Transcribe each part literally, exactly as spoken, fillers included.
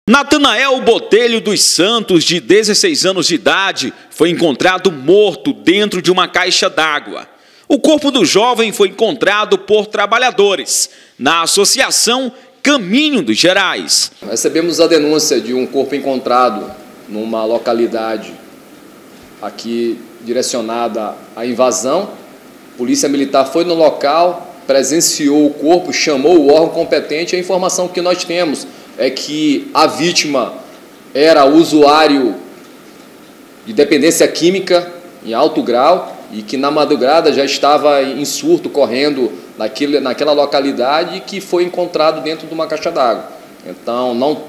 Natanael Botelho dos Santos, de dezesseis anos de idade, foi encontrado morto dentro de uma caixa d'água. O corpo do jovem foi encontrado por trabalhadores na Associação Caminho dos Gerais. Recebemos a denúncia de um corpo encontrado numa localidade aqui direcionada à invasão. A Polícia Militar foi no local, presenciou o corpo, chamou o órgão competente. A informação que nós temos é que a vítima era usuário de dependência química em alto grau e que na madrugada já estava em surto, correndo naquele, naquela localidade, e que foi encontrado dentro de uma caixa d'água. Então, não,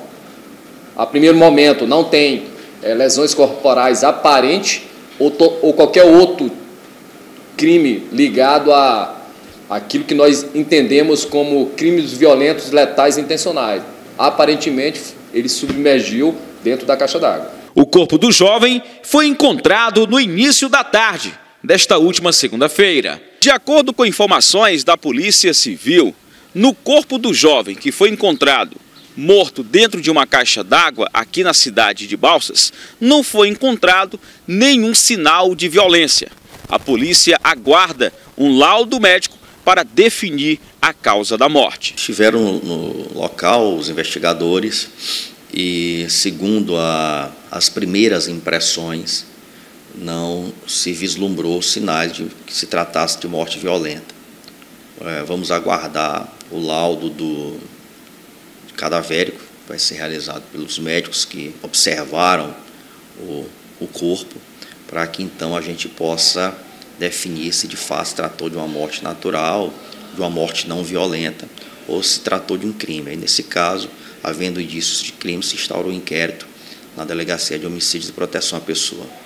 a primeiro momento, não tem é, lesões corporais aparentes ou, to, ou qualquer outro crime ligado a aquilo que nós entendemos como crimes violentos, letais e intencionais. Aparentemente, ele submergiu dentro da caixa d'água. O corpo do jovem foi encontrado no início da tarde desta última segunda-feira. De acordo com informações da Polícia Civil, no corpo do jovem que foi encontrado morto dentro de uma caixa d'água aqui na cidade de Balsas, não foi encontrado nenhum sinal de violência. A polícia aguarda um laudo médico para definir a causa da morte. Estiveram no local os investigadores e, segundo a, as primeiras impressões, não se vislumbrou sinais de que se tratasse de morte violenta. É, vamos aguardar o laudo do cadavérico, que vai ser realizado pelos médicos que observaram o, o corpo, para que então a gente possa definir se de fato se tratou de uma morte natural, de uma morte não violenta, ou se tratou de um crime. Aí, nesse caso, havendo indícios de crime, se instaura o inquérito na Delegacia de Homicídios e Proteção à Pessoa.